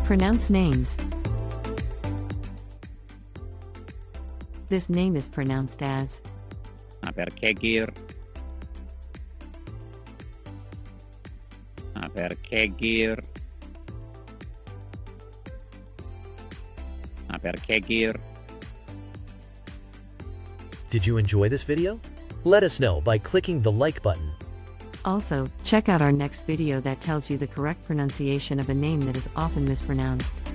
Pronounce names. This name is pronounced as Abercegyr. Abercegyr. Abercegyr. Did you enjoy this video? Let us know by clicking the like button. Also, check out our next video that tells you the correct pronunciation of a name that is often mispronounced.